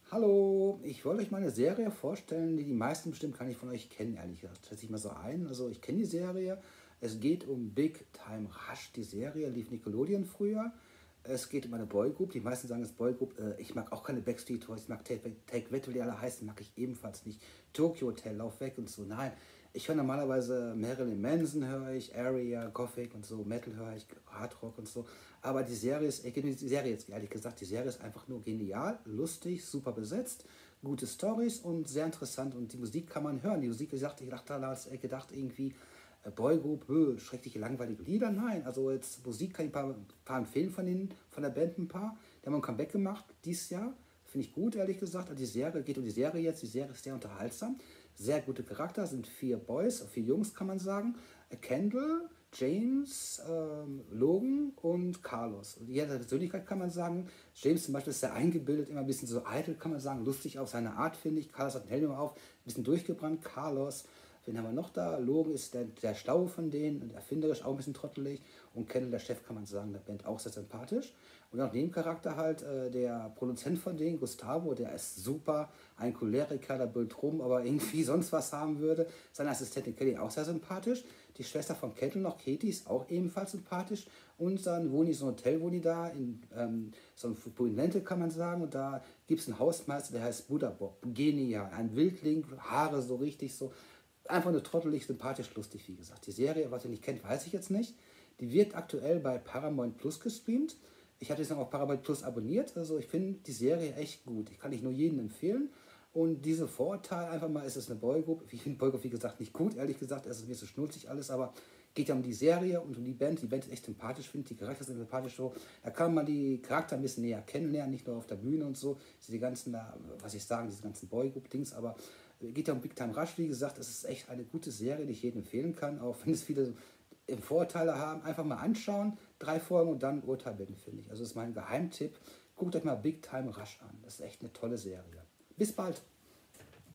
Hallo, ich wollte euch mal eine Serie vorstellen, die meisten bestimmt gar nicht von euch kennen, ehrlich gesagt. Schätze ich mal so ein. Also ich kenne die Serie. Es geht um Big Time Rush. Die Serie lief Nickelodeon früher. Es geht um eine Boygroup. Die meisten sagen es Boygroup. Ich mag auch keine Backstreet Boys. Ich mag Take That, wie die alle heißen, mag ich ebenfalls nicht. Tokyo Hotel, Lauf weg und so. Nein, ich höre normalerweise Marilyn Manson, höre ich, Area, Gothic und so, Metal höre ich, Hard Rock und so. Aber die Serie ist, ich kenne die Serie jetzt ehrlich gesagt, die Serie ist einfach nur genial, lustig, super besetzt, gute Stories und sehr interessant. Und die Musik kann man hören. Die Musik, ich dachte damals gedacht irgendwie, Boygroup, schreckliche langweilige Lieder. Nein, also jetzt Musik kann ich ein paar empfehlen von der Band ein paar. Die haben ein Comeback gemacht dieses Jahr. Finde ich gut, ehrlich gesagt. Also die Serie geht um die Serie jetzt. Die Serie ist sehr unterhaltsam. Sehr gute Charakter, sind 4 Boys, 4 Jungs kann man sagen. Kendall, James, Logan und Carlos. Jeder Persönlichkeit kann man sagen. James zum Beispiel ist sehr eingebildet, immer ein bisschen so eitel, kann man sagen. Lustig auf seine Art, finde ich. Carlos hat einen Helm auf, ein bisschen durchgebrannt. Carlos, wen haben wir noch da? Logan ist der Schlaue von denen und erfinderisch, auch ein bisschen trottelig. Und Kendall, der Chef, kann man sagen, der Band auch sehr sympathisch. Und auch Nebencharakter halt, der Produzent von denen, Gustavo, der ist super, ein Choleriker, der brüllt rum, aber irgendwie sonst was haben würde. Seine Assistentin Kelly auch sehr sympathisch. Die Schwester von Kendall noch, Katie, ist auch ebenfalls sympathisch. Und dann wohnen die so ein Hotel, wohnen die da, in so einem Prominente kann man sagen. Und da gibt es einen Hausmeister, der heißt Buddha Bob. Genial, ein Wildling, Haare so richtig so. Einfach nur trottelig, sympathisch, lustig, wie gesagt. Die Serie, was ihr nicht kennt, weiß ich jetzt nicht. Die wird aktuell bei Paramount Plus gestreamt. Ich hatte jetzt noch auf Paramount Plus abonniert. Also ich finde die Serie echt gut. Ich kann nicht nur jedem empfehlen. Und diese Vorurteil einfach mal, ist es eine Boygroup. Ich finde Boygroup, wie gesagt, nicht gut, ehrlich gesagt. Es ist mir so schnulzig alles, aber geht ja um die Serie und um die Band. Die Band ist echt sympathisch, finde ich. Die Charakter sind sympathisch so. Da kann man die Charakter ein bisschen näher kennenlernen, nicht nur auf der Bühne und so. Die ganzen, was ich sagen, diese ganzen Boygroup-Dings, aber geht ja um Big Time Rush, wie gesagt. Es ist echt eine gute Serie, die ich jedem empfehlen kann, auch wenn es viele Vorurteile haben. Einfach mal anschauen, 3 Folgen und dann ein Urteil bilden, finde ich. Also das ist mein Geheimtipp. Guckt euch mal Big Time Rush an. Das ist echt eine tolle Serie. Bis bald.